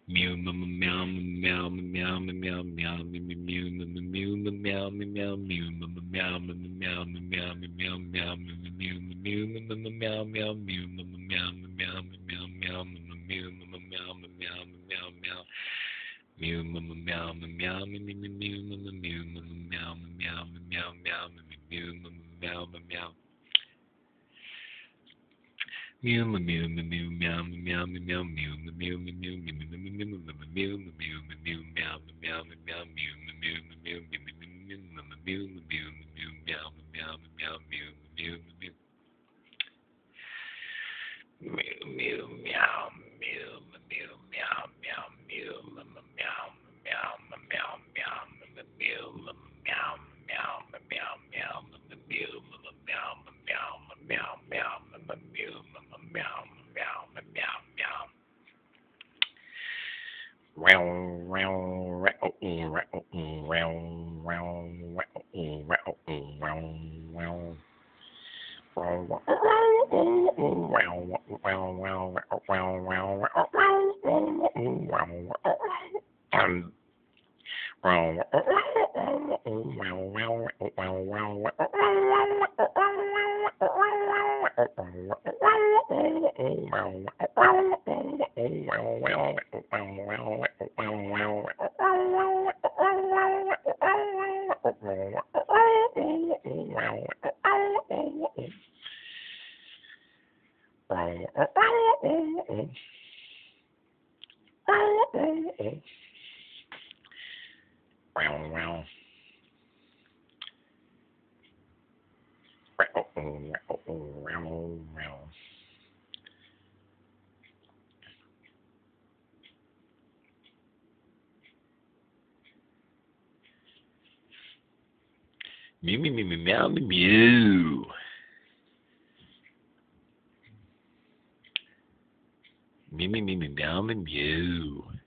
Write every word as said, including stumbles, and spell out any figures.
Mew meow meow meow meow meow meow meow mew mew meow meow meow mew meow meow meow meow meow meow mew mew meow meow mew meow meow meow meow mew meow meow meow meow mew meow meow meow mew mew meow meow meow meow mew meow meow Mew mew mew mew meow meow meow meow mew mew mew mew mew mew mew mew mew mew meow meow meow mew mew mew mew mew mew mew meow meow meow mew mew mew mew mew meow mew mew meow meow mew meow meow meow meow mew meow meow meow meow mew meow meow meow meow mew meow meow meow meow Wow, wow, wow, wow, wow, wow, wow, wow, wow. Mew mew mew mew meow mew mew. Mew mew mew mew meow mew mew.